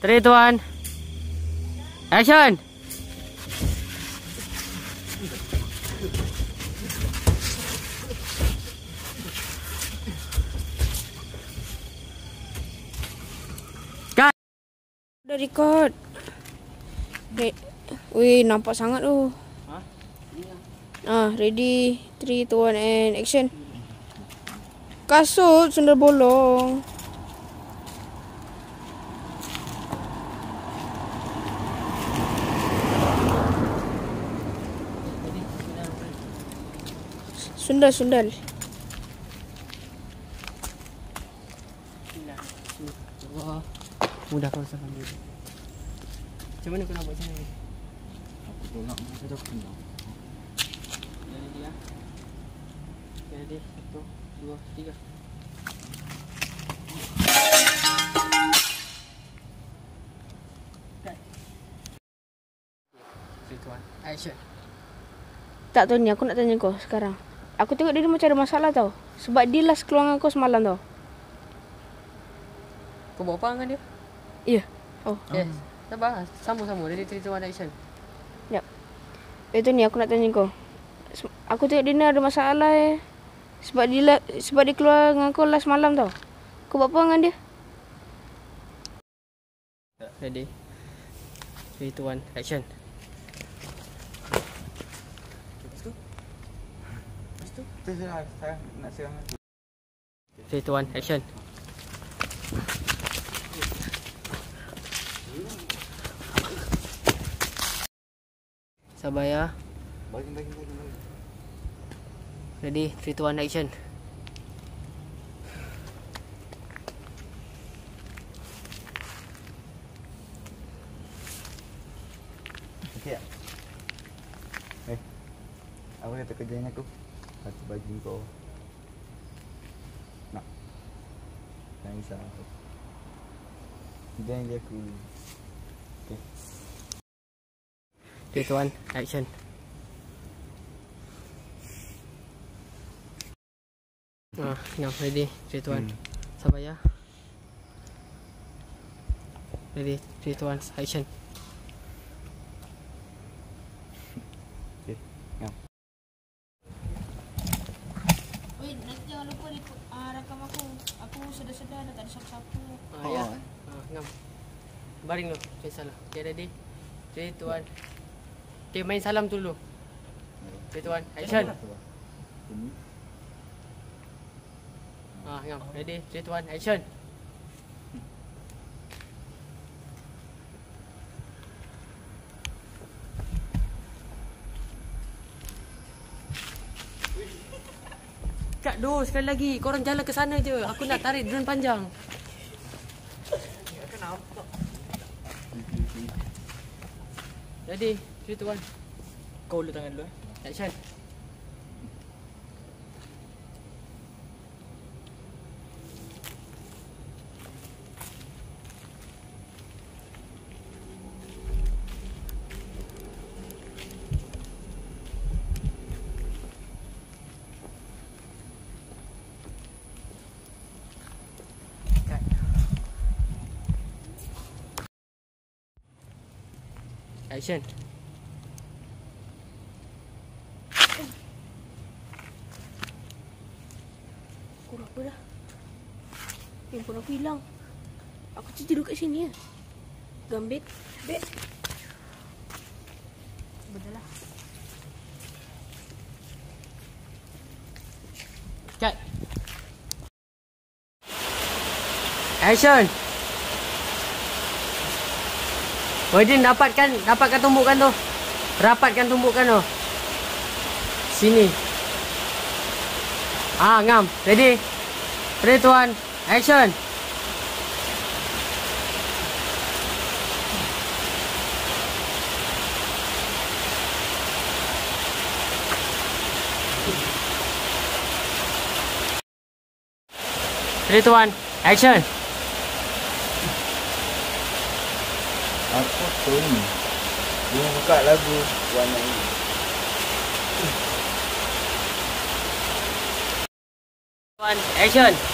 3, 2, 1. Action. Cut. Udah record. Wih, nampak sangat tu. Ready. 3, 2, 1 and action. Kasut sundal bolong. Sundal. Mudah kau salam dulu. Macam mana kau nak buat sini? Aku tolak masa tu aku tolak. Jadi ya. Jadi 1, 2, 3. Action. Tak tahu ni, aku nak tanya kau sekarang. Aku tengok dia macam ada masalah tau. Sebab dia last keluar dengan kau semalam tau. Kau buat apa dengan dia? Ya. Oh. Yes. Sabar. Sama-sama. Jadi 3, 2, 1 action. Yap. Itu ni aku nak tanya kau. Aku tengok dia ni ada masalah Sebab dia keluar dengan kau last malam tau. Kau buat apa dengan dia? Ready. 3, 2, 1 action. Saya nak serang aku. 3, 2, 1 action. Sabar ya. Bagi. Ready, 3, 2, 1 action. Okey tak? Apa kata kerjain aku? Aku bagi kau. Nak? Jangan risau aku. Jangan aku. Okey. 3, 2, 1 action. Ready, 3, 2, 1. Sabar ya. Ready, 3, 2, 1 action. Okey. Ngam. Weh, nanti jangan lupa rakam aku. Aku sedar-sedar dah tak ada siapa-siapa. Ya. Ngam. Baring dulu. Okay, salah. Okay, ready. 3, 2, 1. Okay, main salam dulu. 3, 2, 1 action. Ngam. Ready, 3, 2, 1 action. Kak Do, sekali lagi. Korang jalan ke sana je. Aku nak tarik drone panjang. Kenapa? Ready, 3, 2, 1. Kau ulur tangan dulu. Action. Action. Kurang apa dah? Handphone aku hilang. Aku tidur kat sini ya. Gambit. Bek. Betul lah. Cut. Action. Wadin, dapatkan tumbukan tu. Rapatkan tumbukan tu. Sini. Ngam. Ready. 3, 2, 1 action. Three, 2, 1 action. Apa tu ni? Dia buka lagu warna ini. One action.